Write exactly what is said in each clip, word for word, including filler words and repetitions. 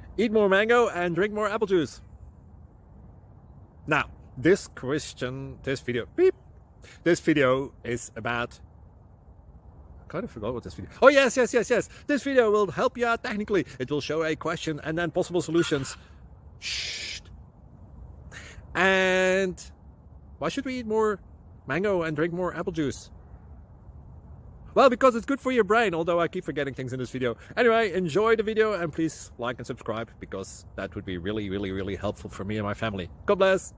Eat more mango and drink more apple juice. Now, this question, this video, beep, this video is about, I kind of forgot what this video, oh yes, yes, yes, yes, this video will help you out technically. It will show a question and then possible solutions. Shh. And why should we eat more mango and drink more apple juice? Well, because it's good for your brain, although I keep forgetting things in this video. Anyway, enjoy the video and please like and subscribe, because that would be really, really, really helpful for me and my family. God bless!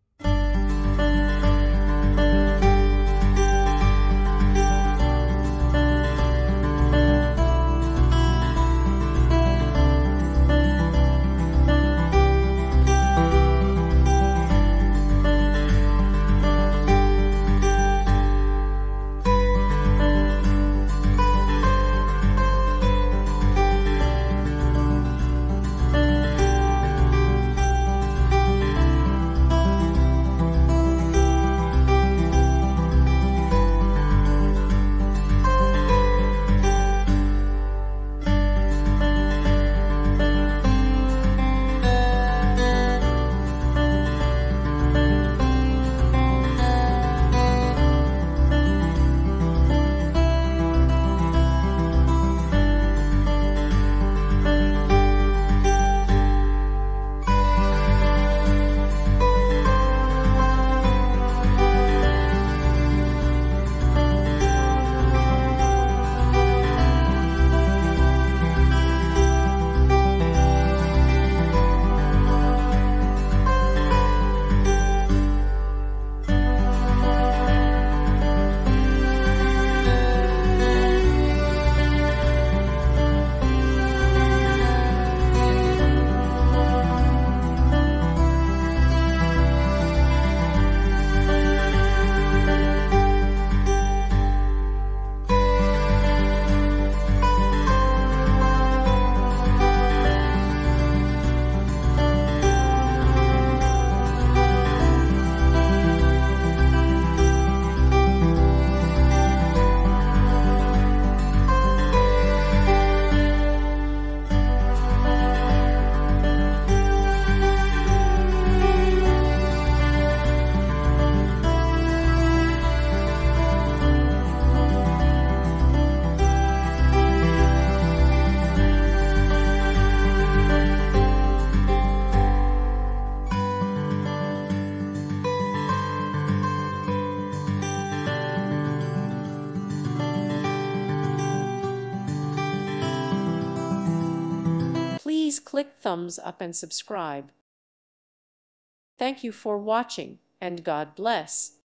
Please click thumbs up and subscribe. Thank you for watching, and God bless.